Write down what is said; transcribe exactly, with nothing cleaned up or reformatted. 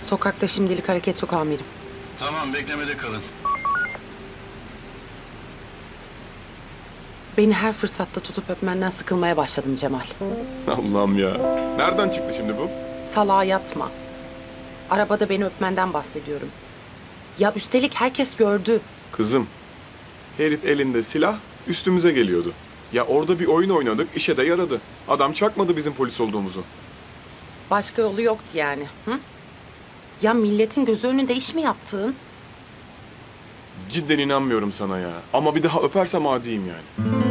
Sokakta şimdilik hareket yok amirim. Tamam, beklemede kalın. Beni her fırsatta tutup öpmenden sıkılmaya başladım Cemal. Allah'ım ya. Nereden çıktı şimdi bu? Salağa yatma. Arabada beni öpmenden bahsediyorum. Ya üstelik herkes gördü. Kızım, herif elinde silah üstümüze geliyordu. Ya orada bir oyun oynadık, işe de yaradı. Adam çakmadı bizim polis olduğumuzu. Başka yolu yoktu yani. Hı? Ya milletin gözü önünde iş mi yaptın? Cidden inanmıyorum sana ya. Ama bir daha öpersem adiyim yani.